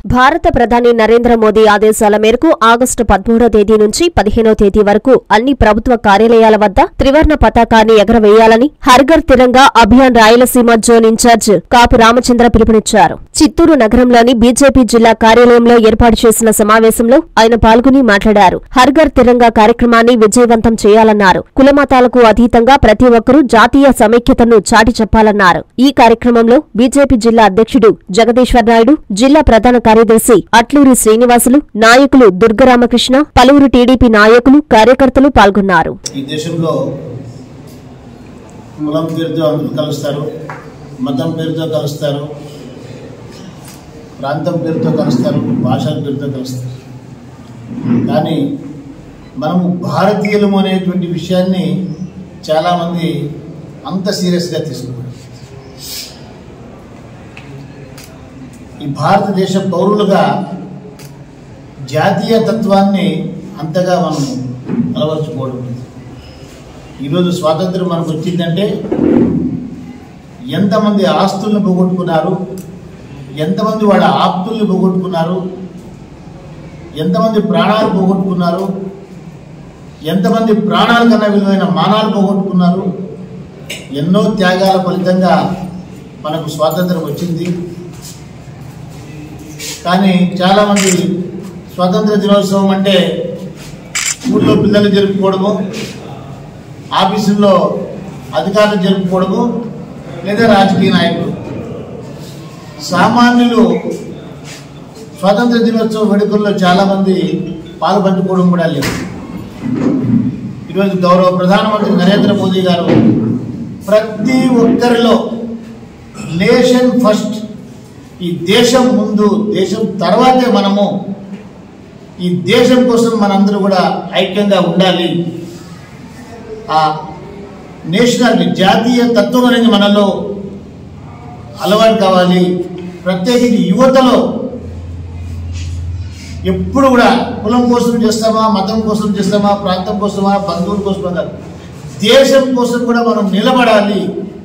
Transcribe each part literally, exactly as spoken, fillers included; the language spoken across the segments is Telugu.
భారత ప్రధాని నరేంద్ర మోదీ ఆదేశాల మేరకు ఆగస్టు పదమూడో తేదీ నుంచి పదిహేనో తేదీ వరకు అన్ని ప్రభుత్వ కార్యాలయాల వద్ద త్రివర్ణ పతాకాన్ని ఎగరవేయాలని హర్ఘర్ తిరంగా అభియాన్ రాయలసీమ జోన్ ఇన్ఛార్జ్ కాపు రామచంద్ర పిలుపునిచ్చారు. చిత్తూరు నగరంలోని బీజేపీ జిల్లా కార్యాలయంలో ఏర్పాటు చేసిన సమావేశంలో ఆయన పాల్గొని మాట్లాడారు. హర్ఘర్ తిరంగా కార్యక్రమాన్ని విజయవంతం చేయాలన్నారు. కులమతాలకు అతీతంగా ప్రతి ఒక్కరూ జాతీయ సమైక్యతను చాటి చెప్పాలన్నారు. ఈ కార్యక్రమంలో బీజేపీ జిల్లా అధ్యక్షుడు జగదీశ్వర్ నాయుడు, జిల్లా ప్రధాన కార్యదర్శి అట్లూరి శ్రీనివాసులు, నాయకులు దుర్గరామకృష్ణ, పలువురు టీడీపీ నాయకులు, కార్యకర్తలు పాల్గొన్నారు. ఈ దేశంలో కులం పేరుతో అందరూ కలుస్తారు, మతం పేరుతో కలుస్తారు, ప్రాంతం పేరుతో కలుస్తారు, భాషల పేరుతో కలుస్తారు. కానీ మనము భారతీయులము అనేటువంటి విషయాన్ని చాలామంది అంత సీరియస్గా తీసుకున్నారు. ఈ భారతదేశ పౌరులుగా జాతీయ తత్వాన్ని అంతగా మనం అలవర్చుకోవడం. ఈరోజు స్వాతంత్రం మనకు వచ్చిందంటే ఎంతమంది ఆస్తులను పోగొట్టుకున్నారు, ఎంతమంది వాళ్ళ ఆప్తుల్ని పోగొట్టుకున్నారు, ఎంతమంది ప్రాణాలు పోగొట్టుకున్నారు, ఎంతమంది ప్రాణాల కన్నా విలువైన మానాలు పోగొట్టుకున్నారు. ఎన్నో త్యాగాల ఫలితంగా మనకు స్వాతంత్రం వచ్చింది. కానీ చాలామంది స్వాతంత్ర దినోత్సవం అంటే ఊళ్ళో పిల్లలు జరుపుకోవడము, ఆఫీసుల్లో అధికారులు జరుపుకోవడము, లేదా రాజకీయ నాయకులు. సామాన్యులు స్వాతంత్ర దినోత్సవ వేడుకల్లో చాలామంది పాలు పంచుకోవడం కూడా లేదు. ఈరోజు గౌరవ ప్రధానమంత్రి నరేంద్ర మోదీ గారు ప్రతి ఒక్కరిలో నేషన్ ఫస్ట్, ఈ దేశం ముందు, దేశం తర్వాతే మనము, ఈ దేశం కోసం మనందరూ కూడా ఐక్యంగా ఉండాలి. ఆ నేషనల్ జాతీయ తత్వం అనేది మనలో అలవాటు కావాలి. ప్రత్యేకించి యువతలో ఎప్పుడు కూడా కులం కోసం చేస్తామా, మతం కోసం చేస్తామా, ప్రాంతం కోసమా, బంధువుల కోసమా కాదు, దేశం కోసం కూడా మనం నిలబడాలి.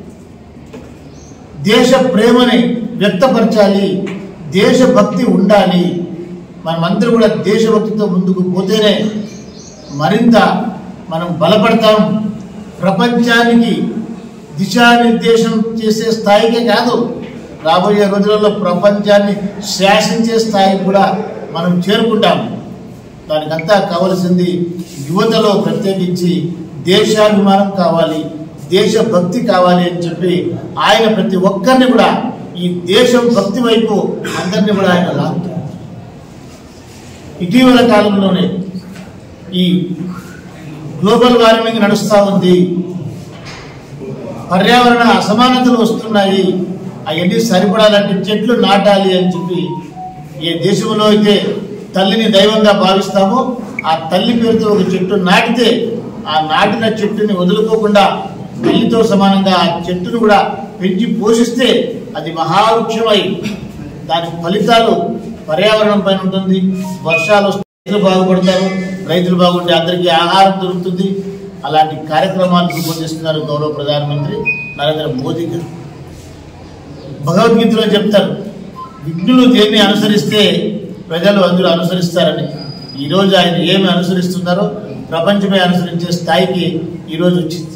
దేశ ప్రేమని వ్యక్తపరచాలి, దేశభక్తి ఉండాలి. మనమందరూ కూడా దేశభక్తితో ముందుకు పోతేనే మరింత మనం బలపడతాం. ప్రపంచానికి దిశానిర్దేశం చేసే స్థాయికే కాదు, రాబోయే రోజులలో ప్రపంచాన్ని శాసించే స్థాయికి కూడా మనం చేరుకుంటాం. దానికంతా కావలసింది యువతలో ప్రత్యేకించి దేశాభిమానం కావాలి, దేశభక్తి కావాలి అని చెప్పి ఆయన ప్రతి ఒక్కరిని కూడా ఈ దేశం భక్తి వైపు అందరినీ కూడా ఆయన లాగుతారు. ఇటీవల కాలంలోనే ఈ గ్లోబల్ వార్మింగ్ నడుస్తూ ఉంది, పర్యావరణ అసమానతలు వస్తున్నాయి, అవన్నీ సరిపడాలంటే చెట్లు నాటాలి అని చెప్పి ఏ దేశంలో అయితే తల్లిని దైవంగా భావిస్తామో ఆ తల్లి పేరుతో ఒక చెట్టు నాటితే ఆ నాటిన చెట్టుని వదులుకోకుండా తల్లితో సమానంగా ఆ చెట్టును కూడా పెంచి పోషిస్తే అది మహావృక్షమై దాని ఫలితాలు పర్యావరణం పైన ఉంటుంది. వర్షాలు వస్తే రైతులు బాగుపడతారు, రైతులు బాగుంటే అందరికీ ఆహారం దొరుకుతుంది. అలాంటి కార్యక్రమాలు రూపొందిస్తున్నారు గౌరవ ప్రధానమంత్రి నరేంద్ర మోదీ గారు. భగవద్గీతలో చెప్తారు, విఘ్నులు దేన్ని అనుసరిస్తే ప్రజలు అందరూ అనుసరిస్తారని. ఈరోజు ఆయన ఏమి అనుసరిస్తున్నారో ప్రపంచమే అనుసరించే స్థాయికి ఈరోజు వచ్చింది.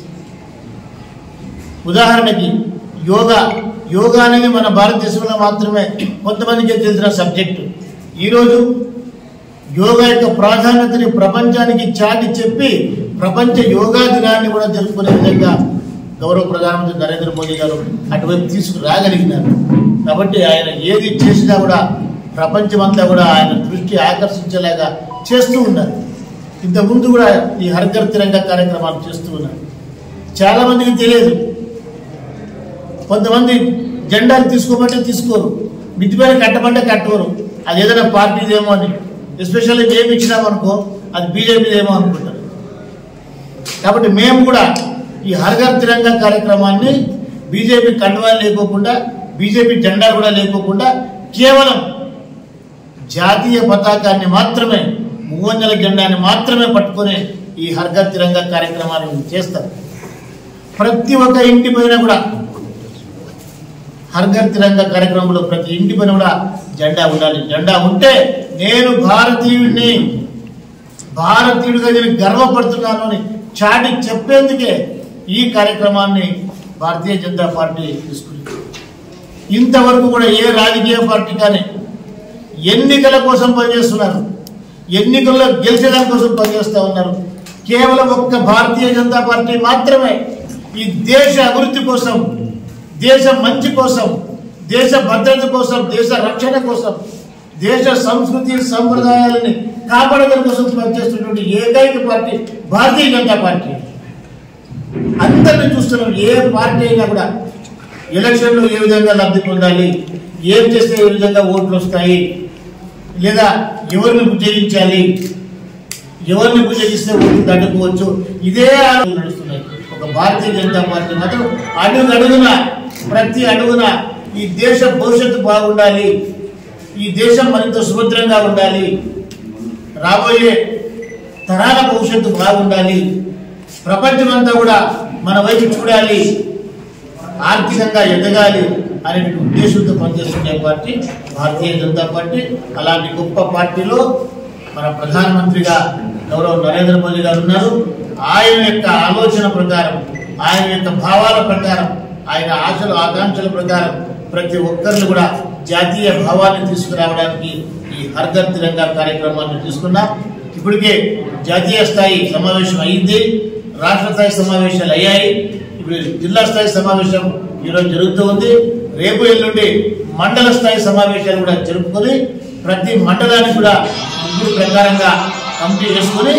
ఉదాహరణకి యోగా యోగా అనేది మన భారతదేశంలో మాత్రమే కొంతమందికి తెలిసిన సబ్జెక్టు. ఈరోజు యోగా యొక్క ప్రాధాన్యతని ప్రపంచానికి చాటి చెప్పి ప్రపంచ యోగా దినాన్ని కూడా జరుపుకునే విధంగా గౌరవ ప్రధానమంత్రి నరేంద్ర మోదీ గారు అటువైపు తీసుకురాగలిగినారు. కాబట్టి ఆయన ఏది చేసినా కూడా ప్రపంచమంతా కూడా ఆయన దృష్టి ఆకర్షించేలాగా చేస్తూ ఉన్నారు. ఇంతకుముందు కూడా ఈ హర్ఘర్ తిరంగా కార్యక్రమాలు చేస్తూ ఉన్నారు. చాలామందికి తెలియదు. కొంతమంది జెండాలు తీసుకోమంటే తీసుకోరు, మిద్ది పైన కట్టమంటే కట్టవరు. అది ఏదైనా పార్టీదేమో అని, ఎస్పెషల్లీ మేము ఇచ్చినామనుకో అది బీజేపీదేమో అనుకుంటారు. కాబట్టి మేము కూడా ఈ హర్ఘర్ తిరంగా కార్యక్రమాన్ని బీజేపీ కండువాలు లేకోకుండా, బీజేపీ జెండా కూడా లేకోకుండా కేవలం జాతీయ పతాకాన్ని మాత్రమే, మూవన్నెల జెండాన్ని మాత్రమే పట్టుకుని ఈ హర్ఘర్ తిరంగా కార్యక్రమాన్ని చేస్తారు. ప్రతి ఒక్క ఇంటి పైన కూడా హర్ ఘర్ తిరంగా కార్యక్రమంలో ప్రతి ఇంటి పైన కూడా జెండా ఉండాలి. జెండా ఉంటే నేను భారతీయుడిని, భారతీయుడిగా నేను గర్వపడుతున్నాను అని చాటి చెప్పేందుకే ఈ కార్యక్రమాన్ని భారతీయ జనతా పార్టీ తీసుకుంది. ఇంతవరకు కూడా ఏ రాజకీయ పార్టీ కానీ ఎన్నికల కోసం పనిచేస్తున్నారు, ఎన్నికల్లో గెలిచేదాని కోసం పనిచేస్తూ ఉన్నారు. కేవలం ఒక్క భారతీయ జనతా పార్టీ మాత్రమే ఈ దేశ అభివృద్ధి కోసం, దేశ మంచి కోసం, దేశ భద్రత కోసం, దేశ రక్షణ కోసం, దేశ సంస్కృతి సంప్రదాయాలని కాపాడడం కోసం పనిచేస్తున్నటువంటి ఏకైక పార్టీ భారతీయ జనతా పార్టీ. అందరినీ చూస్తున్నాం. ఏ పార్టీ అయినా కూడా ఎలక్షన్లో ఏ విధంగా లబ్ధి పొందాలి, ఏం చేస్తే ఏ విధంగా ఓట్లు వస్తాయి, లేదా ఎవరిని బుజ్జగించాలి, ఎవరిని బుజ్జగిస్తే ఓట్లు తట్టుకోవచ్చు, ఇదే నడుస్తున్నాయి. ఒక భారతీయ జనతా పార్టీ మాత్రం అడుగు అడుగున ప్రతి అడుగున ఈ దేశ భవిష్యత్తు బాగుండాలి, ఈ దేశం మరింత సుభద్రంగా ఉండాలి, రాబోయే తరాల భవిష్యత్తు బాగుండాలి, ప్రపంచమంతా కూడా మన వైపు చూడాలి, ఆర్థికంగా ఎదగాలి అనే ఉద్దేశంతో పనిచేస్తున్న పార్టీ భారతీయ జనతా పార్టీ. అలాంటి గొప్ప పార్టీలో మన ప్రధానమంత్రిగా గౌరవ నరేంద్ర మోదీ గారు ఉన్నారు. ఆయన యొక్క ఆలోచన ప్రకారం, ఆయన యొక్క భావాల ప్రకారం, ఆయన ఆశలు ఆకాంక్షల ప్రకారం ప్రతి ఒక్కరిని కూడా జాతీయ భావాన్ని తీసుకురావడానికి ఈ హర్ ఘర్ తిరంగా కార్యక్రమాన్ని తీసుకున్నాం. ఇప్పటికే జాతీయ స్థాయి సమావేశం అయింది, రాష్ట్ర స్థాయి సమావేశాలు అయ్యాయి, ఇప్పుడు జిల్లా స్థాయి సమావేశం ఈరోజు జరుగుతూ ఉంది. రేపు ఎల్లుండి మండల స్థాయి సమావేశాలు కూడా జరుపుకొని ప్రతి మండలానికి కూడా ఇప్పుడు ప్రకారంగా కమిటీ చేసుకుని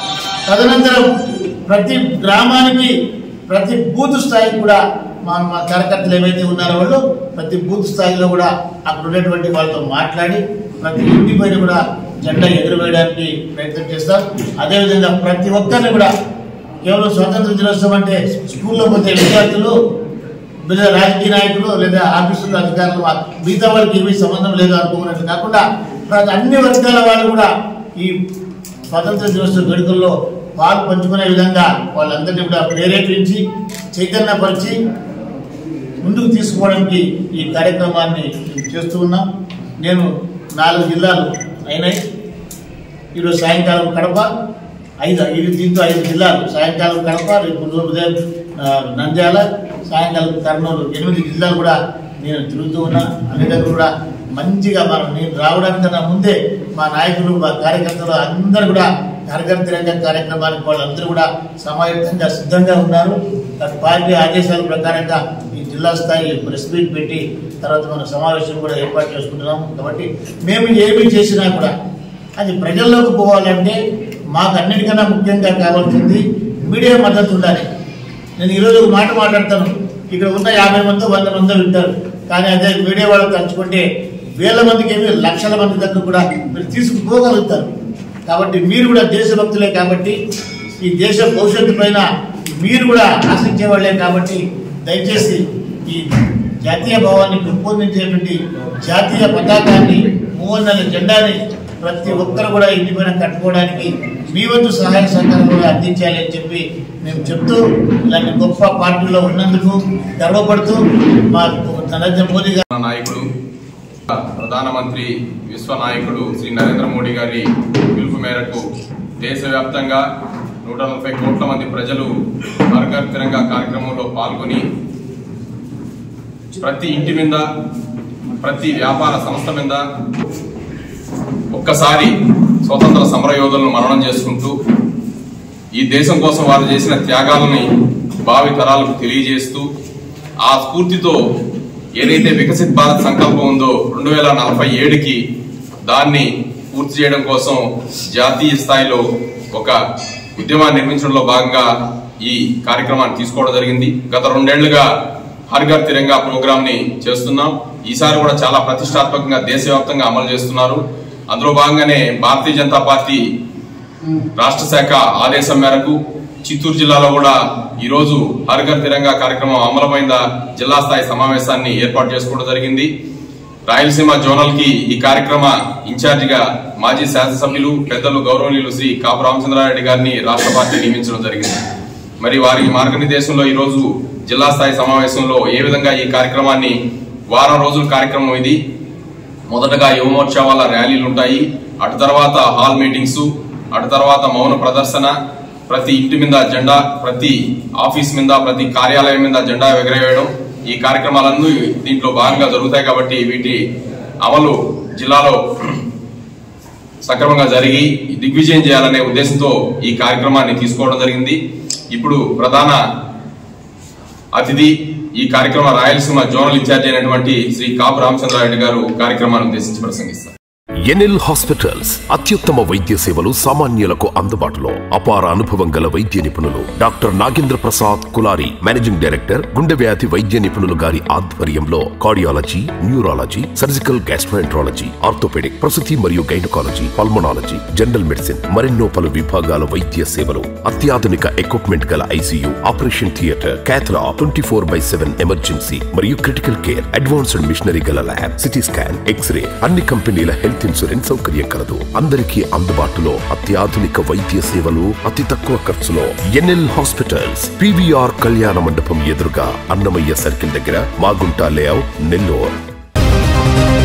తదనంతరం ప్రతి గ్రామానికి ప్రతి బూత్ స్థాయికి కూడా మా మా కార్యకర్తలు ఏవైతే ఉన్నారో వాళ్ళు ప్రతి బూత్ స్థాయిలో కూడా అక్కడ ఉన్నటువంటి వాళ్ళతో మాట్లాడి ప్రతి ఇంటి పైన కూడా జెండా ఎగురవేయడానికి ప్రయత్నం చేస్తాం. అదేవిధంగా ప్రతి ఒక్కరిని కూడా కేవలం స్వాతంత్ర దినోత్సవం అంటే స్కూల్లో పోతే విద్యార్థులు, లేదా రాజకీయ నాయకులు, లేదా ఆఫీసుల అధికారులు, మిగతా వాళ్ళకి ఏమీ సంబంధం లేదు అనుకున్నట్టు కాకుండా అన్ని వర్గాల వాళ్ళు కూడా ఈ స్వాతంత్ర దినోత్సవ వేడుకల్లో పాలు పంచుకునే విధంగా వాళ్ళందరినీ కూడా ప్రేరేపించి చైతన్యపరిచి ముందుకు తీసుకోవడానికి ఈ కార్యక్రమాన్ని చేస్తూ ఉన్నాం. నేను నాలుగు జిల్లాలు అయినాయి. ఈరోజు సాయంకాలం కడప, ఐదు ఐదు దీంతో ఐదు జిల్లాలు, సాయంకాలం కడప, రేపు ఉదయం నంద్యాల, సాయంకాలం కర్నూలు, ఎనిమిది జిల్లాలు కూడా నేను తిరుగుతూ ఉన్నా. అన్ని దగ్గర కూడా మంచిగా మనం నేను రావడానికన్నా ముందే మా నాయకులు, మా కార్యకర్తలు అందరూ కూడా హర్ ఘర్ తిరంగా కార్యక్రమానికి వాళ్ళందరూ కూడా సమాయత్తంగా సిద్ధంగా ఉన్నారు. పార్టీ ఆదేశాల ప్రకారంగా ఈ జిల్లా స్థాయి ప్రెస్ మీట్ పెట్టి తర్వాత మన సమావేశం కూడా ఏర్పాటు చేసుకుంటున్నాం. కాబట్టి మేము ఏమి చేసినా కూడా అది ప్రజల్లోకి పోవాలంటే మాకు అన్నిటికన్నా ముఖ్యంగా కావాల్సింది మీడియా మద్దతు ఉండాలి. నేను ఈరోజు ఒక మాట మాట్లాడతాను, ఇక్కడ ఉన్న యాభై మంది వంద మంది వింటారు, కానీ అదే మీడియా వాళ్ళు తలుచుకుంటే వేల మందికి ఏమి లక్షల మంది దగ్గర కూడా మీరు తీసుకుపోగలుగుతారు. కాబట్టి మీరు కూడా దేశభక్తులే, కాబట్టి ఈ దేశ భవిష్యత్తు పైన మీరు కూడా ఆశించే వాళ్ళే. కాబట్టి దయచేసి ఈ జాతీయ భావాన్ని పెంపొందించేటువంటి జాతీయ పతాకాన్ని, మూవన్నెల జెండాని ప్రతి ఒక్కరు కూడా ఇంటి పైన కట్టుకోవడానికి మీ వంతు సహాయ సహకారం కూడా అందించాలి అని చెప్పి మేము చెప్తూ, ఇలాంటి గొప్ప పార్టీలో ఉన్నందుకు గర్వపడుతూ మా నరేంద్ర మోదీ గారు నాయకుడు, ప్రధానమంత్రి విశ్వ నాయకుడు శ్రీ నరేంద్ర మోడీ గారి పిలుపు మేరకు దేశవ్యాప్తంగా నూట నలభై కోట్ల మంది ప్రజలు హర్ ఘర్ తిరంగా కార్యక్రమంలో పాల్గొని ప్రతి ఇంటి మీద, ప్రతి వ్యాపార సంస్థ మీద ఒక్కసారి స్వతంత్ర సమరయోధులను మననం చేసుకుంటూ ఈ దేశం కోసం వారు చేసిన త్యాగాలని భావి తరాలకు తెలియజేస్తూ ఆ స్ఫూర్తితో ఏదైతే వికసిత్ భారత్ సంకల్పం ఉందో రెండు వేల నలభై ఏడుకి దాన్ని పూర్తి చేయడం కోసం జాతీయ స్థాయిలో ఒక ఉద్యమాన్ని నిర్మించడంలో భాగంగా ఈ కార్యక్రమాన్ని తీసుకోవడం జరిగింది. గత రెండేళ్లుగా హర్ ఘర్ తిరంగా ప్రోగ్రామ్ ని చేస్తున్నాం. ఈసారి కూడా చాలా ప్రతిష్టాత్మకంగా దేశవ్యాప్తంగా అమలు చేస్తున్నారు. అందులో భాగంగానే భారతీయ జనతా పార్టీ రాష్ట్ర శాఖ ఆదేశం మేరకు చిత్తూరు జిల్లాలో కూడా ఈ రోజు హర్ ఘర్ తిరంగా కార్యక్రమం అమలమైన జిల్లా స్థాయి సమావేశాన్ని ఏర్పాటు చేసుకోవడం జరిగింది. రాయలసీమ జోనల్ కి ఈ కార్యక్రమ ఇన్ఛార్జిగా మాజీ శాసనసభ్యులు పెద్దలు గౌరవనీయులు శ్రీ కాపు రామచంద్రారెడ్డి గారిని రాష్ట్ర పార్టీ నియమించడం జరిగింది. మరి వారి మార్గనిర్దేశంలో ఈ రోజు జిల్లా స్థాయి సమావేశంలో ఏ విధంగా ఈ కార్యక్రమాన్ని వారం రోజుల కార్యక్రమం ఇది. మొదటగా యువమోర్చా వాళ్ళ ర్యాలీలు ఉంటాయి, అటు తర్వాత హాల్ మీటింగ్స్, అటు తర్వాత మౌన ప్రదర్శన, ప్రతి ఇంటి మీద జెండా, ప్రతి ఆఫీస్ మీద, ప్రతి కార్యాలయం మీద జెండా ఎగరవేయడం, ఈ కార్యక్రమాలన్నీ దీంట్లో భాగంగా జరుగుతాయి. కాబట్టి వీటి అమలు జిల్లాలో సక్రమంగా జరిగి దిగ్విజయం చేయాలనే ఉద్దేశంతో ఈ కార్యక్రమాన్ని తీసుకోవడం జరిగింది. ఇప్పుడు ప్రధాన అతిథి ఈ కార్యక్రమ రాయలసీమ జోనల్ ఇన్ఛార్జ్ అయినటువంటి శ్రీ కాపు రామచంద్రారెడ్డి గారు కార్యక్రమాన్ని ఉద్దేశించి ప్రసంగిస్తారు. ఎన్ఎల్ హాస్పిటల్స్ అత్యుత్తమ వైద్య సేవలు సామాన్యులకు అందుబాటులో. అపార అనుభవం గల వైద్య నిపుణులు doctor Nagendra Prasad Kulari, managing director, గుండె వ్యాధి వైద్య నిపుణులు గారి ఆధ్వర్యంలో cardiology, neurology, surgical gastroenterology, orthopaedic, ప్రసూతి మరియు గైనకాలజీ, పల్మనాలజీ, జనరల్ మెడిసిన్ మరెన్నో పలు విభాగాల వైద్య సేవలు. అత్యాధునిక ఎక్విప్మెంట్ గల ICU, operation theatre, cath lab, twenty four by seven emergency మరియు క్రిటికల్ కేర్, అడ్వాన్స్డ్ మిషనరీ గల ల్యాబ్, సిటీ స్కాన్, ఎక్స్రే, అన్ని కంపెనీల హెల్త్ ఇన్సూరెన్స్ సౌకర్యం కలదు. అందరికీ అందుబాటులో అత్యాధునిక వైద్య సేవలు అతి తక్కువ ఖర్చులో. ఎన్ఎల్ హాస్పిటల్స్, పీవీఆర్ కళ్యాణ మండపం ఎదురుగా, అన్నమయ్య సర్కిల్ దగ్గర, మాగుంట లేఅవుట్, నెల్లూరు.